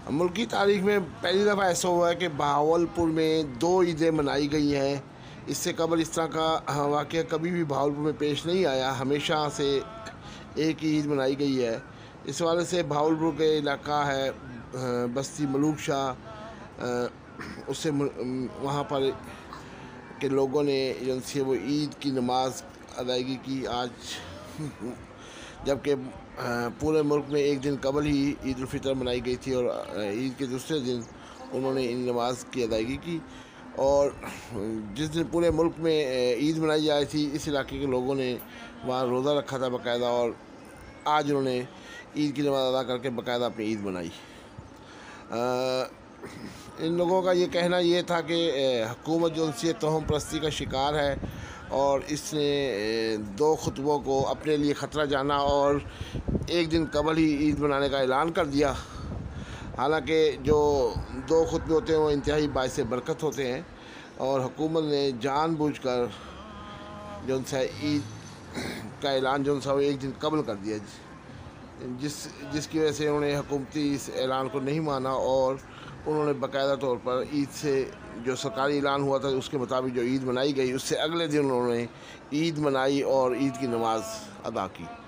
ملکی تاریخ میں پہلی دفعہ ایسا ہوا ہے کہ بہاولپور میں 2 عیدیں منائی گئی ہیں۔ اس سے قبل اس طرح کا واقعہ کبھی بھی بہاولپور میں پیش نہیں آیا، ہمیشہ سے ایک ہی عید منائی گئی ہے۔ اس حوالے سے بہاولپور کے علاقہ ہے بستی ملوک شاہ، اس سے وہاں پر کے لوگوں نے جن سے وہ عید کی نماز ادائیگی کی آج، جبکہ پورے ملک میں ایک دن قبل ہی عید الفطر منائی گئی تھی اور عید کے دوسرے دن انہوں نے ان نماز کی ادائیگی کی۔ اور جس دن پورے ملک میں عید منائی جا رہی تھی، اس علاقے کے لوگوں نے وہاں روزہ رکھا تھا باقاعدہ، اور آج انہوں نے عید کی نماز ادا کر کے باقاعدہ اپنی عید منائی۔ ان لوگوں کا یہ کہنا یہ تھا کہ حکومت جو ان سے توہم پرستی کا شکار ہے، اور اس نے 2 خطبوں کو اپنے لیے خطرہ جانا اور ایک دن قبل ہی عید منانے کا اعلان کر دیا۔ حالانکہ جو 2 خطبے ہوتے ہیں وہ انتہائی باعث برکت ہوتے ہیں، اور حکومت نے جان بوجھ کر جو ان سے عید کا اعلان جو ان سے ایک دن قبل کر دیا، جس کی وجہ سے انہوں نے حکومتی اس اعلان کو نہیں مانا، اور انہوں نے باقاعدہ طور پر عید سے جو سرکاری اعلان ہوا تھا اس کے مطابق جو عید منائی گئی، اس سے اگلے دن انہوں نے عید منائی اور عید کی نماز ادا کی۔